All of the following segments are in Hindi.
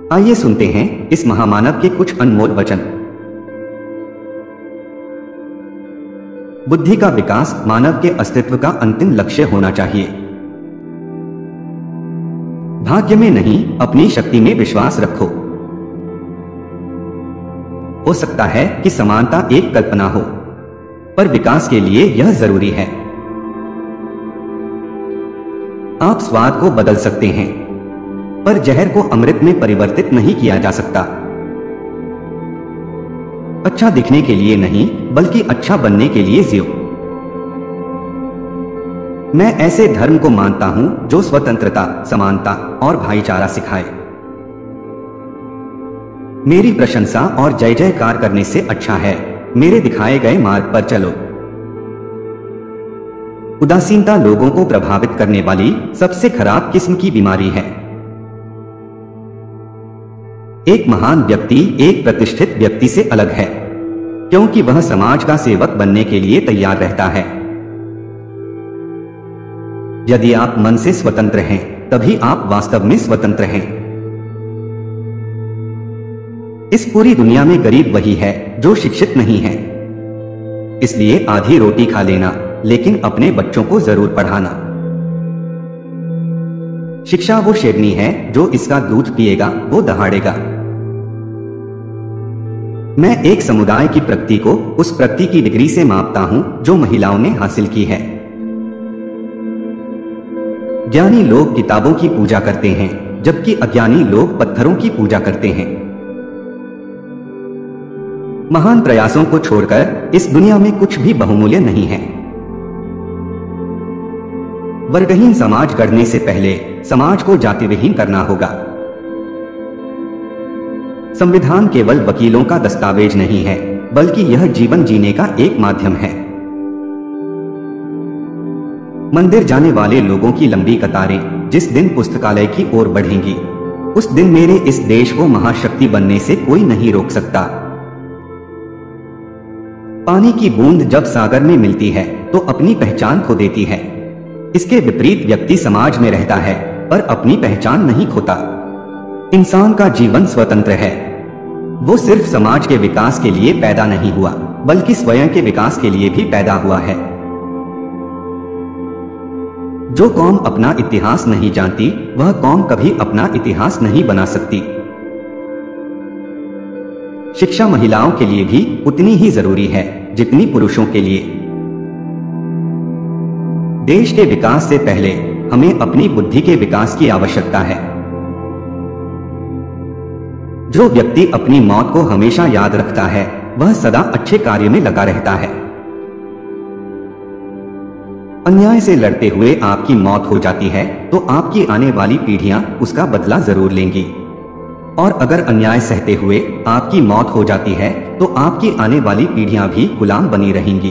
आइए सुनते हैं इस महामानव के कुछ अनमोल वचन। बुद्धि का विकास मानव के अस्तित्व का अंतिम लक्ष्य होना चाहिए। भाग्य में नहीं, अपनी शक्ति में विश्वास रखो। हो सकता है कि समानता एक कल्पना हो, पर विकास के लिए यह जरूरी है। आप स्वाद को बदल सकते हैं, पर जहर को अमृत में परिवर्तित नहीं किया जा सकता। अच्छा दिखने के लिए नहीं, बल्कि अच्छा बनने के लिए जियो। मैं ऐसे धर्म को मानता हूं जो स्वतंत्रता, समानता और भाईचारा सिखाए। मेरी प्रशंसा और जय जयकार करने से अच्छा है मेरे दिखाए गए मार्ग पर चलो। उदासीनता लोगों को प्रभावित करने वाली सबसे खराब किस्म की बीमारी है। एक महान व्यक्ति एक प्रतिष्ठित व्यक्ति से अलग है, क्योंकि वह समाज का सेवक बनने के लिए तैयार रहता है। यदि आप मन से स्वतंत्र हैं, तभी आप वास्तव में स्वतंत्र हैं। इस पूरी दुनिया में गरीब वही है जो शिक्षित नहीं है। इसलिए आधी रोटी खा लेना, लेकिन अपने बच्चों को जरूर पढ़ाना। शिक्षा वो शेरनी है जो इसका दूध पिएगा वो दहाड़ेगा। मैं एक समुदाय की प्रगति को उस प्रगति की डिग्री से मापता हूं जो महिलाओं ने हासिल की है। ज्ञानी लोग किताबों की पूजा करते हैं, जबकि अज्ञानी लोग पत्थरों की पूजा करते हैं। महान प्रयासों को छोड़कर इस दुनिया में कुछ भी बहुमूल्य नहीं है। वर्गहीन समाज गढ़ने से पहले समाज को जातिविहीन करना होगा। संविधान केवल वकीलों का दस्तावेज नहीं है, बल्कि यह जीवन जीने का एक माध्यम है। मंदिर जाने वाले लोगों की लंबी कतारें जिस दिन पुस्तकालय की ओर बढ़ेंगी, उस दिन मेरे इस देश को महाशक्ति बनने से कोई नहीं रोक सकता। पानी की बूंद जब सागर में मिलती है तो अपनी पहचान खो देती है। इसके विपरीत व्यक्ति समाज में रहता है, पर अपनी पहचान नहीं खोता। इंसान का जीवन स्वतंत्र है। वो सिर्फ समाज के विकास के लिए पैदा नहीं हुआ, बल्कि स्वयं के विकास के लिए भी पैदा हुआ है। जो कौम अपना इतिहास नहीं जानती, वह कौम कभी अपना इतिहास नहीं बना सकती। शिक्षा महिलाओं के लिए भी उतनी ही जरूरी है जितनी पुरुषों के लिए। देश के विकास से पहले हमें अपनी बुद्धि के विकास की आवश्यकता है। जो व्यक्ति अपनी मौत को हमेशा याद रखता है, वह सदा अच्छे कार्य में लगा रहता है। अन्याय से लड़ते हुए आपकी मौत हो जाती है, तो आपकी आने वाली पीढ़ियां उसका बदला जरूर लेंगी। और अगर अन्याय सहते हुए आपकी मौत हो जाती है, तो आपकी आने वाली पीढ़ियां भी गुलाम बनी रहेंगी।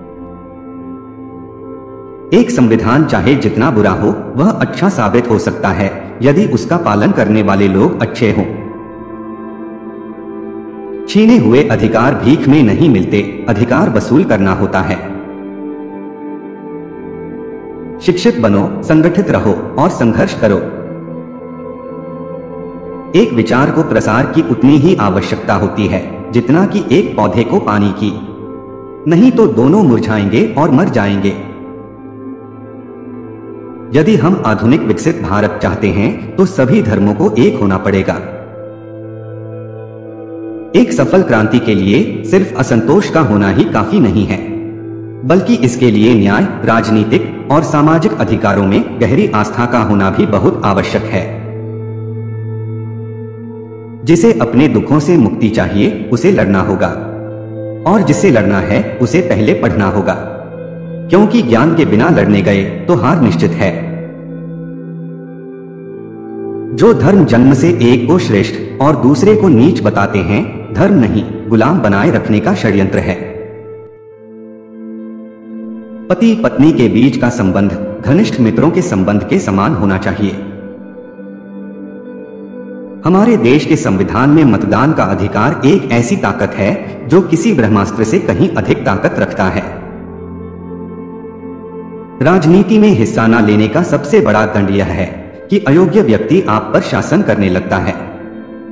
एक संविधान चाहे जितना बुरा हो, वह अच्छा साबित हो सकता है यदि उसका पालन करने वाले लोग अच्छे हों। छीने हुए अधिकार भीख में नहीं मिलते, अधिकार वसूल करना होता है। शिक्षित बनो, संगठित रहो और संघर्ष करो। एक विचार को प्रसार की उतनी ही आवश्यकता होती है जितना कि एक पौधे को पानी की। नहीं तो दोनों मुरझाएंगे और मर जाएंगे। यदि हम आधुनिक विकसित भारत चाहते हैं, तो सभी धर्मों को एक होना पड़ेगा। एक सफल क्रांति के लिए सिर्फ असंतोष का होना ही काफी नहीं है, बल्कि इसके लिए न्याय, राजनीतिक और सामाजिक अधिकारों में गहरी आस्था का होना भी बहुत आवश्यक है। जिसे अपने दुखों से मुक्ति चाहिए, उसे लड़ना होगा, और जिसे लड़ना है उसे पहले पढ़ना होगा, क्योंकि ज्ञान के बिना लड़ने गए तो हार निश्चित है। जो धर्म जन्म से एक को श्रेष्ठ और दूसरे को नीच बताते हैं, धर्म नहीं, गुलाम बनाए रखने का षड्यंत्र है। पति पत्नी के बीच का संबंध घनिष्ठ मित्रों के संबंध के समान होना चाहिए। हमारे देश के संविधान में मतदान का अधिकार एक ऐसी ताकत है जो किसी ब्रह्मास्त्र से कहीं अधिक ताकत रखता है। राजनीति में हिस्सा न लेने का सबसे बड़ा दंड यह है कि अयोग्य व्यक्ति आप पर शासन करने लगता है।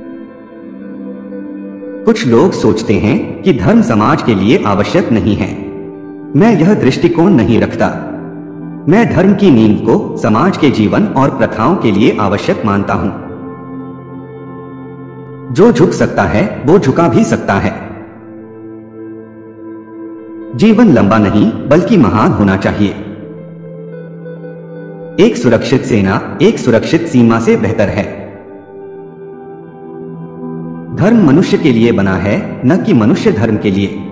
कुछ लोग सोचते हैं कि धर्म समाज के लिए आवश्यक नहीं है। मैं यह दृष्टिकोण नहीं रखता। मैं धर्म की नींव को समाज के जीवन और प्रथाओं के लिए आवश्यक मानता हूं। जो झुक सकता है वो झुका भी सकता है। जीवन लंबा नहीं बल्कि महान होना चाहिए। एक सुरक्षित सेना एक सुरक्षित सीमा से बेहतर है। धर्म मनुष्य के लिए बना है, न कि मनुष्य धर्म के लिए।